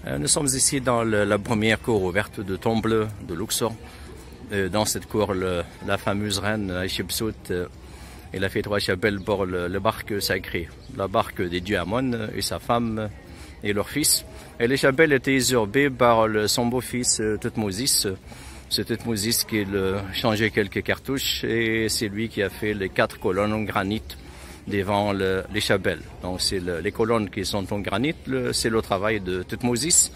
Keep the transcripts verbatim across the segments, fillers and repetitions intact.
Nous sommes ici dans le, la première cour ouverte de Tomble de Luxor. Dans cette cour, le, la fameuse reine Hatshepsut, elle a fait trois chapelles pour le, le barque sacré, la barque des dieux Amon et sa femme et leur fils. Et les chapelles étaient usurpées par le, son beau-fils Thutmosis. C'est Thutmosis qui a changé quelques cartouches et c'est lui qui a fait les quatre colonnes en granit devant le, les chapelles. Donc c'est le, les colonnes qui sont en granit, c'est le travail de Thutmosis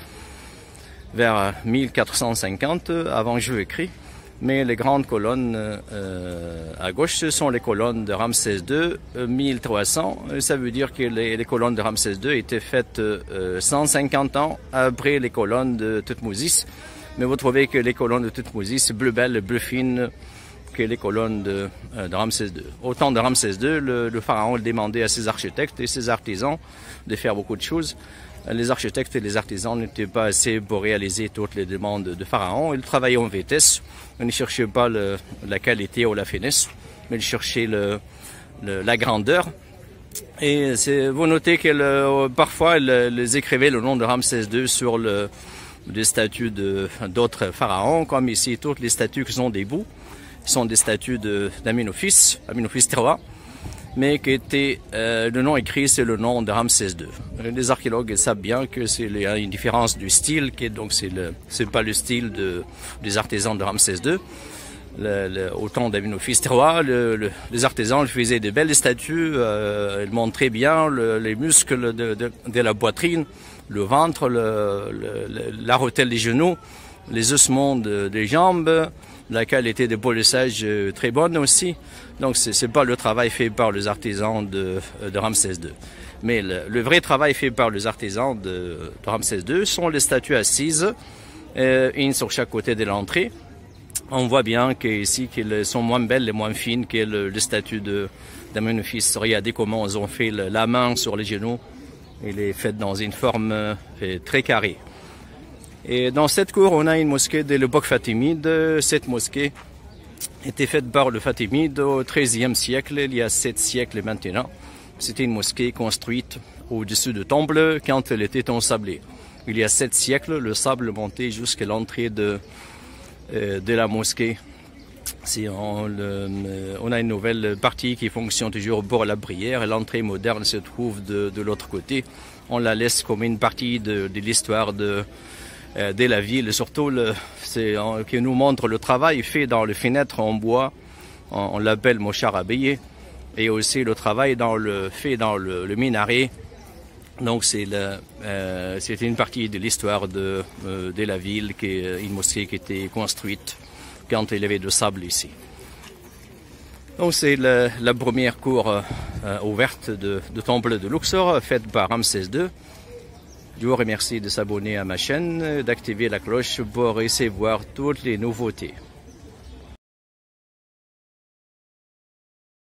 vers mille quatre cent cinquante avant Jésus-Christ. Mais les grandes colonnes euh, à gauche, ce sont les colonnes de Ramsès deux, mille trois cents. Ça veut dire que les, les colonnes de Ramsès deux étaient faites euh, cent cinquante ans après les colonnes de Thutmosis. Mais vous trouvez que les colonnes de Thutmosis, bleu belle, bleu fine, que les colonnes de, euh, de Ramsès deux. Au temps de Ramsès deux, le, le pharaon demandait à ses architectes et ses artisans de faire beaucoup de choses. Les architectes et les artisans n'étaient pas assez pour réaliser toutes les demandes de pharaon. Ils travaillaient en vitesse. Ils ne cherchaient pas le, la qualité ou la finesse, mais ils cherchaient le, le, la grandeur. Et vous notez que le, parfois, ils, ils écrivaient le nom de Ramsès deux sur le, des statues d'autres pharaons, comme ici, toutes les statues qui sont debout sont des statues d'Amenophis, Amenophis trois, mais qui était, euh, le nom écrit, c'est le nom de Ramsès deux. Les archéologues savent bien que c'est une différence du style, qui est, donc c'est le, c'est pas le style de, des artisans de Ramsès deux. Le, le, au temps d'Amenophis trois, le, le, les artisans ils faisaient de belles statues, euh, ils montraient bien le, les muscles de, de, de la poitrine, le ventre, le, le, la rotelle des genoux, les ossements de, des jambes, la qualité de polissage très bonne aussi. Donc ce n'est pas le travail fait par les artisans de, de Ramsès deux. Mais le, le vrai travail fait par les artisans de, de Ramsès deux sont les statues assises, euh, une sur chaque côté de l'entrée. On voit bien qu'ici qu'elles sont moins belles et moins fines que le, les statues d'Amenophis. Regardez comment ils ont fait le, la main sur les genoux. Elle est faite dans une forme euh, très carrée. Et dans cette cour, on a une mosquée de l'époque fatimide. Cette mosquée était faite par le Fatimide au treizième siècle, il y a sept siècles maintenant. C'était une mosquée construite au-dessus de Tomble quand elle était ensablée. Il y a sept siècles, le sable montait jusqu'à l'entrée de, euh, de la mosquée. Si on, le, on a une nouvelle partie qui fonctionne toujours pour la prière et l'entrée moderne se trouve de, de l'autre côté. On la laisse comme une partie de, de l'histoire de de la ville, surtout le, qui nous montre le travail fait dans les fenêtres en bois, on, on l'appelle mocharabéyé, et aussi le travail dans le, fait dans le, le minaret. Donc c'est euh, une partie de l'histoire de, euh, de la ville, qui est une mosquée qui était construite quand il y avait de sable ici. Donc c'est la, la première cour euh, ouverte de, de Temple de Luxor, faite par Ramsès deux. Je vous remercie de s'abonner à ma chaîne, d'activer la cloche pour recevoir toutes les nouveautés.